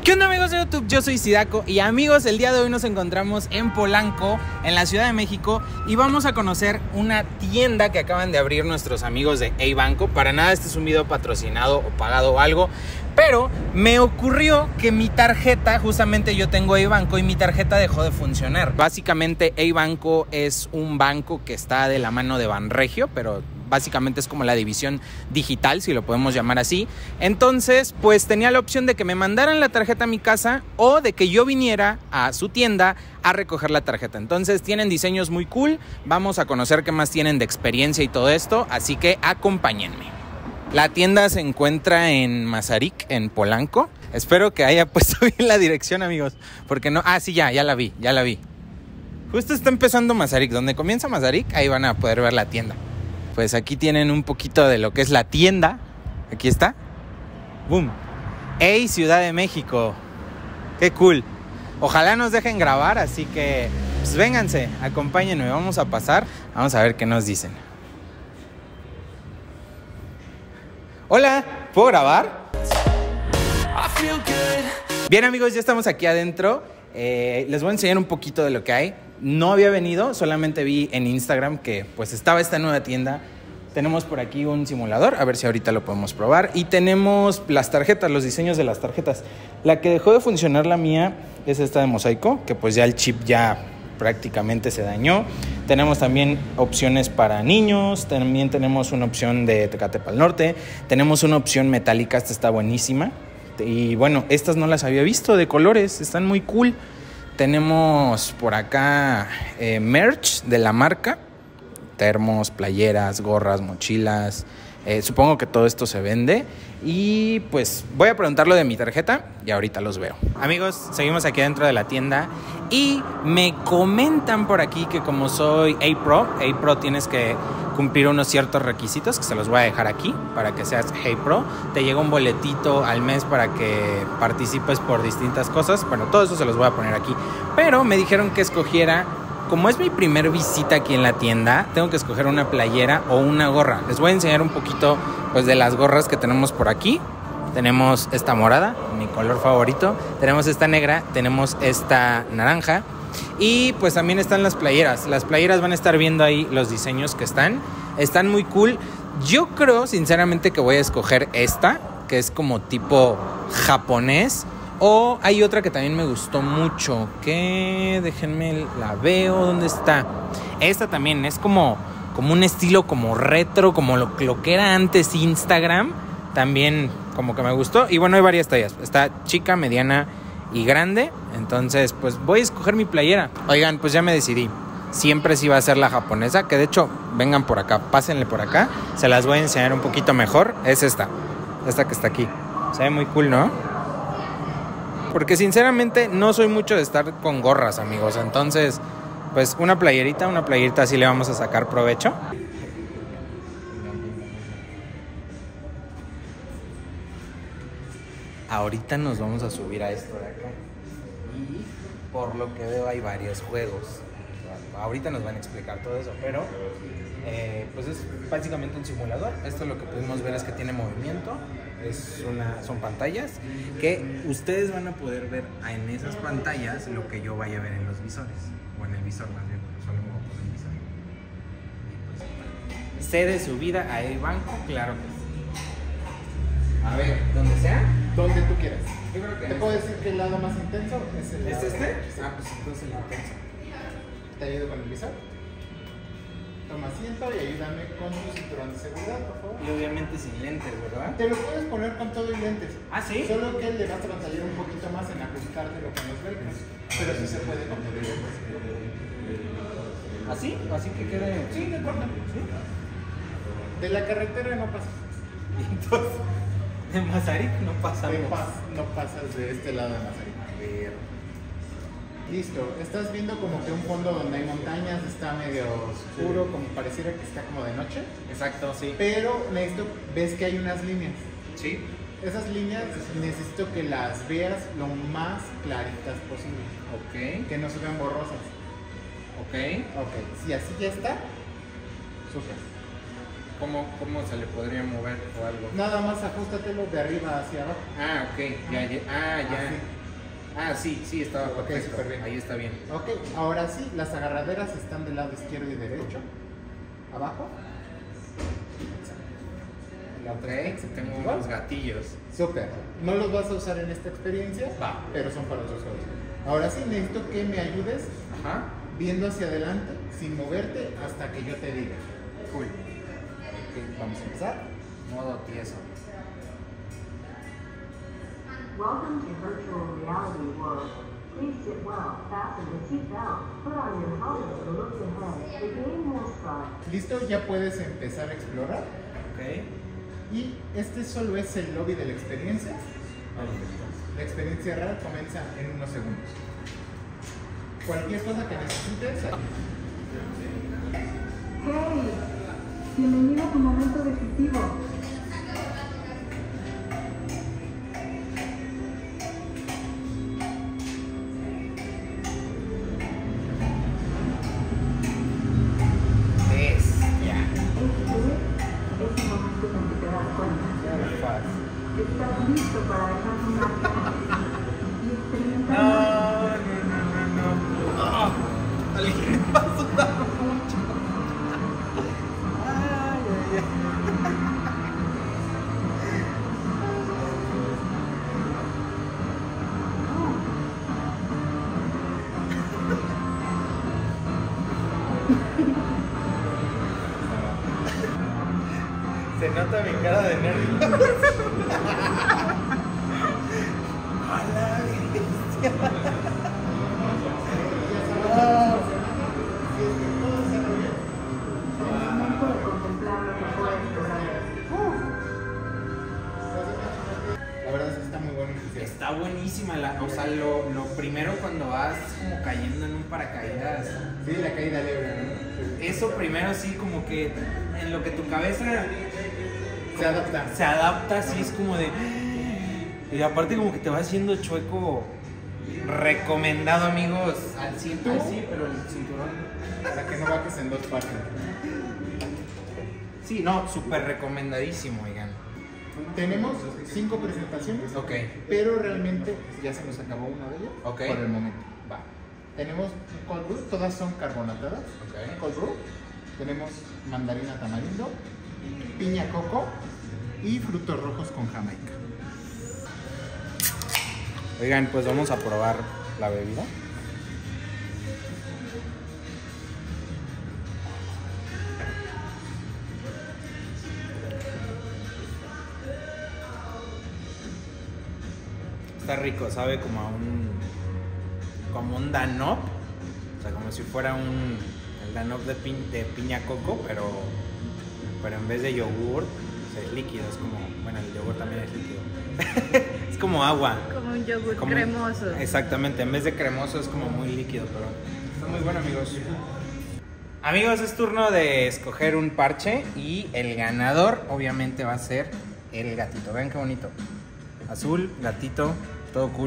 ¿Qué onda, amigos de YouTube? Yo soy Sidaco y amigos, el día de hoy nos encontramos en Polanco, en la Ciudad de México, y vamos a conocer una tienda que acaban de abrir nuestros amigos de Hey Banco. Para nada este es un video patrocinado o pagado o algo, pero me ocurrió que mi tarjeta, justamente yo tengo Hey Banco y mi tarjeta dejó de funcionar. Básicamente Hey Banco es un banco que está de la mano de Banregio, pero básicamente es como la división digital, si lo podemos llamar así. Entonces, pues tenía la opción de que me mandaran la tarjeta a mi casa o de que yo viniera a su tienda a recoger la tarjeta. Entonces tienen diseños muy cool. Vamos a conocer qué más tienen de experiencia y todo esto, así que acompáñenme. La tienda se encuentra en Mazarik, en Polanco. Espero que haya puesto bien la dirección, amigos, porque no... Ah, sí, ya la vi. Justo está empezando Mazarik. Donde comienza Mazarik, ahí van a poder ver la tienda. Pues aquí tienen un poquito de lo que es la tienda. Aquí está. ¡Boom! ¡Hey, Ciudad de México! ¡Qué cool! Ojalá nos dejen grabar, así que pues vénganse, acompáñenme, vamos a pasar. Vamos a ver qué nos dicen. Hola, ¿puedo grabar? Bien, amigos, ya estamos aquí adentro. Les voy a enseñar un poquito de lo que hay. No había venido, solamente vi en Instagram que pues estaba esta nueva tienda. Tenemos por aquí un simulador, a ver si ahorita lo podemos probar. Y tenemos las tarjetas, los diseños de las tarjetas. La que dejó de funcionar, la mía, es esta de mosaico, que pues ya el chip ya prácticamente se dañó. Tenemos también opciones para niños, también tenemos una opción de Tecate Pal Norte, tenemos una opción metálica, esta está buenísima. Y bueno, estas no las había visto, de colores, están muy cool. Tenemos por acá merch de la marca, termos, playeras, gorras, mochilas. Supongo que todo esto se vende. Y pues voy a preguntar lo de mi tarjeta y ahorita los veo. Amigos, seguimos aquí dentro de la tienda y me comentan por aquí que como soy Hey Pro tienes que cumplir unos ciertos requisitos que se los voy a dejar aquí para que seas Hey Pro. Te llega un boletito al mes para que participes por distintas cosas. Bueno, todo eso se los voy a poner aquí. Pero me dijeron que escogiera, como es mi primer visita aquí en la tienda, tengo que escoger una playera o una gorra. Les voy a enseñar un poquito pues de las gorras que tenemos por aquí. Tenemos esta morada, mi color favorito. Tenemos esta negra, tenemos esta naranja. Y pues también están las playeras. Las playeras van a estar viendo ahí los diseños que están. Están muy cool. Yo creo sinceramente que voy a escoger esta, que es como tipo japonés. O hay otra que también me gustó mucho, que déjenme, la veo, ¿dónde está? Esta también es como un estilo como retro, como lo que era antes Instagram. También como que me gustó. Y bueno, hay varias tallas. Está chica, mediana y grande. Entonces pues voy a escoger mi playera. Oigan, pues ya me decidí. Siempre sí va a ser la japonesa, que de hecho vengan por acá, pásenle por acá. Se las voy a enseñar un poquito mejor. Es esta que está aquí. Se ve muy cool, ¿no? Porque sinceramente no soy mucho de estar con gorras, amigos. Entonces, pues una playerita sí le vamos a sacar provecho. Ahorita nos vamos a subir a esto de acá. Y por lo que veo hay varios juegos. Ahorita nos van a explicar todo eso, pero pues es básicamente un simulador. Esto lo que pudimos ver es que tiene movimiento. Son pantallas que ustedes van a poder ver en esas pantallas lo que yo vaya a ver en los visores. O en el visor más bien, porque solo me voy a poner el visor. Y pues, ¿sé de subida a Hey Banco? Claro que sí. A ver, ¿donde sea? Donde tú quieras. Yo creo que te puedo decir que el lado más intenso es el lado. ¿Es este? Sí. Ah, pues entonces el intenso. Te ayudo con el visor. Toma asiento y ayúdame con tu cinturón de seguridad, por favor. Y obviamente sin lentes, ¿verdad? Te lo puedes poner con todo y lentes. ¿Ah, sí? Solo que le vas a batallar un poquito más en ajustártelo con los velcros. Pero sí se puede con todo y lentes. ¿Así? ¿Así que quede? Sí, no importa. ¿Sí? De la carretera no pasas. Y entonces, de Mazarik no pasamos. No pasas de este lado de Mazarik. Listo, estás viendo como que un fondo donde hay montañas, está medio oscuro, como pareciera que está como de noche. Exacto, sí. Pero ves que hay unas líneas. Sí. Esas líneas necesito que las veas lo más claritas posible. Ok. Que no se vean borrosas. Ok. Ok, si así ya está, súper. ¿Cómo se le podría mover o algo? Nada más ajústatelo de arriba hacia abajo. Ah, ok, ya. Sí, estaba Ok, perfecto. súper bien. Ahí está bien. Ok, ahora sí, las agarraderas están del lado izquierdo y derecho. Abajo. La Ok, otra está tengo igual. unos gatillos. Súper. No los vas a usar en esta experiencia, Va. pero son para otros juegos. Ahora sí, necesito que me ayudes Ajá. viendo hacia adelante, sin moverte, hasta que yo te diga. Cool. Ok, vamos a empezar. Modo tieso. Welcome to virtual reality world. Please sit well, fasten the seatbelt, put on your helmet and look ahead. The game will start. Listo, ya puedes empezar a explorar. Ok. Y este solo es el lobby de la experiencia. La experiencia real comienza en unos segundos. Cualquier cosa que necesites. Hey, bienvenido a tu momento decisivo. Ya. Este es el momento en que te das cuenta. Estás listo para dejar tu marca y experimentar. No. Alguien va a sudar mucho. Se nota mi cara de nervios. A la bestia. Es momento de contemplar lo que puedes lograr. La verdad es que está muy bueno el oficial. Está buenísima, o sea, lo primero cuando vas como cayendo en un paracaídas. Sí, la caída libre, ¿no? Eso primero sí como que en lo que tu cabeza Se adapta. se adapta, así es como de... Y aparte como que te va haciendo chueco. Recomendado, amigos. Al 100, ¿Tú? sí, pero el cinturón. Para que no bajes en dos partes. Sí, no, súper recomendadísimo, oigan. Tenemos 5 presentaciones. Ok. Pero realmente ya se nos acabó una de ellas. Ok. Por el momento. Va. Tenemos un cold brew, todas son carbonatadas. Ok. Cold brew. Tenemos mandarina tamarindo, piña coco y frutos rojos con jamaica. Oigan, pues vamos a probar la bebida. Está rico, sabe como a como un Danop, o sea, como si fuera el Danop de piña coco, pero en vez de yogur, o sea, es líquido, es como, bueno, el yogur también es líquido. Es como agua. Como un yogur cremoso. Exactamente, en vez de cremoso es como muy líquido, pero está muy bueno, amigos. Amigos, es turno de escoger un parche y el ganador obviamente va a ser el gatito. Vean qué bonito. Azul, gatito, todo cool.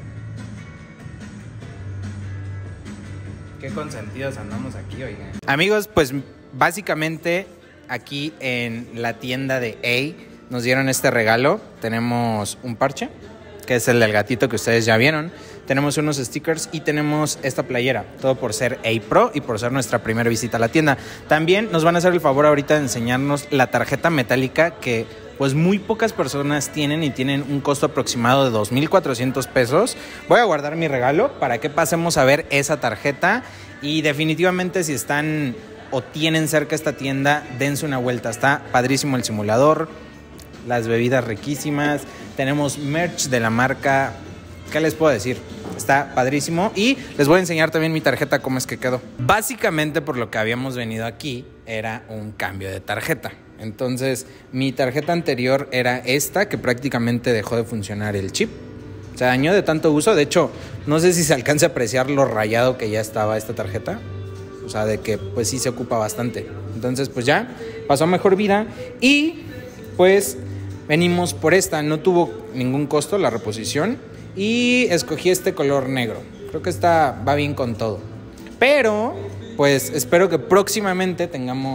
Qué consentidos andamos aquí, oigan. Amigos, pues básicamente aquí en la tienda de A nos dieron este regalo. Tenemos un parche, que es el del gatito que ustedes ya vieron. Tenemos unos stickers y tenemos esta playera. Todo por ser A Pro y por ser nuestra primera visita a la tienda. También nos van a hacer el favor ahorita de enseñarnos la tarjeta metálica que pues muy pocas personas tienen y tienen un costo aproximado de 2,400 pesos. Voy a guardar mi regalo para que pasemos a ver esa tarjeta y definitivamente si están o tienen cerca esta tienda, dense una vuelta. Está padrísimo el simulador, las bebidas riquísimas, tenemos merch de la marca, ¿qué les puedo decir? Está padrísimo y les voy a enseñar también mi tarjeta cómo es que quedó. Básicamente por lo que habíamos venido aquí era un cambio de tarjeta. Entonces mi tarjeta anterior era esta, que prácticamente dejó de funcionar el chip. Se dañó de tanto uso, de hecho no sé si se alcanza a apreciar lo rayado que ya estaba esta tarjeta. O sea, de que pues sí se ocupa bastante. Entonces pues ya pasó a mejor vida y pues venimos por esta. No tuvo ningún costo la reposición y escogí este color negro. Creo que va bien con todo. Pero pues espero que próximamente tengamos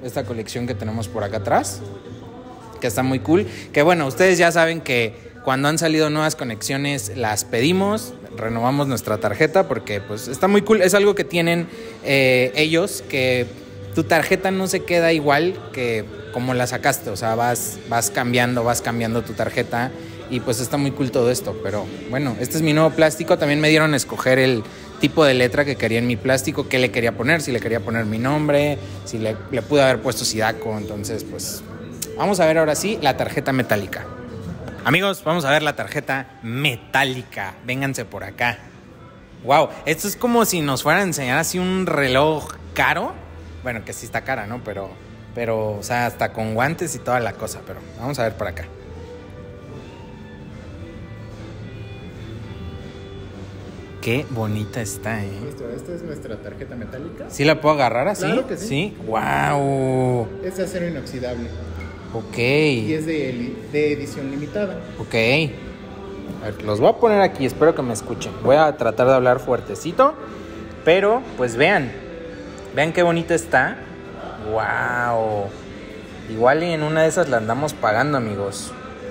esta colección que tenemos por acá atrás, que está muy cool. Que bueno, ustedes ya saben que cuando han salido nuevas conexiones las pedimos, renovamos nuestra tarjeta porque pues está muy cool. Es algo que tienen ellos, que tu tarjeta no se queda igual que como la sacaste. O sea, vas cambiando tu tarjeta y pues está muy cool todo esto. Pero bueno, este es mi nuevo plástico. También me dieron a escoger el tipo de letra que quería en mi plástico, qué le quería poner, si le quería poner mi nombre, si le pude haber puesto Sidaco. Entonces pues vamos a ver ahora sí la tarjeta metálica. Amigos, vamos a ver la tarjeta metálica. Vénganse por acá. Wow, esto es como si nos fueran a enseñar así un reloj caro. Bueno, que sí está cara, ¿no? Pero, o sea, hasta con guantes y toda la cosa. Pero vamos a ver por acá. Qué bonita está, ¿eh? Listo, esta es nuestra tarjeta metálica. ¿Sí la puedo agarrar así? Claro que sí. ¿Sí? Wow. Es de acero inoxidable. Ok. Y es de edición limitada. Ok. A ver, los voy a poner aquí, espero que me escuchen. Voy a tratar de hablar fuertecito. Pero, pues vean qué bonita está. Wow. Igual y en una de esas la andamos pagando, amigos.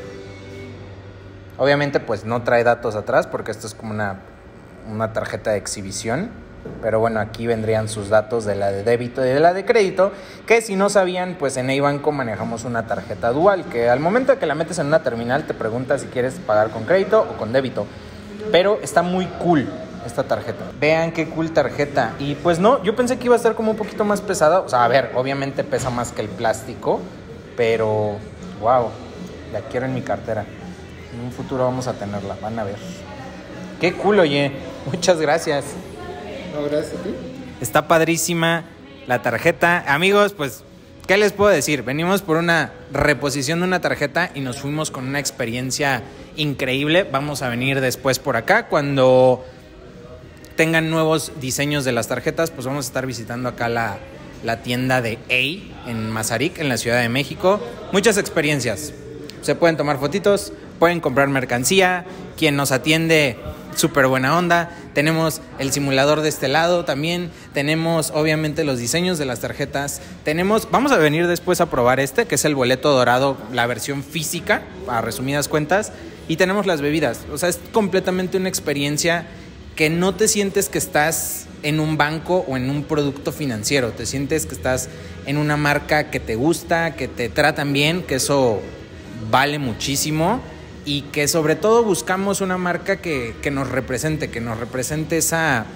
Obviamente pues no trae datos atrás porque esto es como una tarjeta de exhibición. Pero bueno, aquí vendrían sus datos de la de débito y de la de crédito, que si no sabían, pues en Banco manejamos una tarjeta dual, que al momento de que la metes en una terminal te pregunta si quieres pagar con crédito o con débito. Pero está muy cool esta tarjeta. Vean qué cool tarjeta. Y pues no, yo pensé que iba a estar como un poquito más pesada. O sea, a ver, obviamente pesa más que el plástico, pero wow, la quiero en mi cartera. En un futuro vamos a tenerla, van a ver. Qué cool, oye. Muchas gracias. No, gracias a ti. Está padrísima la tarjeta. Amigos, pues, ¿qué les puedo decir? Venimos por una reposición de una tarjeta y nos fuimos con una experiencia increíble. Vamos a venir después por acá. Cuando tengan nuevos diseños de las tarjetas, pues vamos a estar visitando acá la tienda de A en Mazarik, en la Ciudad de México. Muchas experiencias. Se pueden tomar fotitos, pueden comprar mercancía. Quien nos atiende, súper buena onda. Tenemos el simulador de este lado también. Tenemos obviamente los diseños de las tarjetas. Vamos a venir después a probar que es el boleto dorado, la versión física, a resumidas cuentas. Y tenemos las bebidas. O sea, es completamente una experiencia que no te sientes que estás en un banco o en un producto financiero. Te sientes que estás en una marca que te gusta, que te tratan bien, que eso vale muchísimo. Y que sobre todo buscamos una marca que nos represente, esa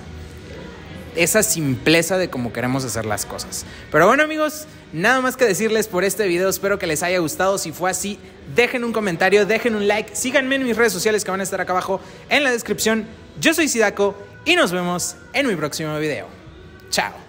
simpleza de cómo queremos hacer las cosas. Pero bueno, amigos, nada más que decirles por este video. Espero que les haya gustado. Si fue así, dejen un comentario, dejen un like. Síganme en mis redes sociales que van a estar acá abajo en la descripción. Yo soy Sidaco y nos vemos en mi próximo video. Chao.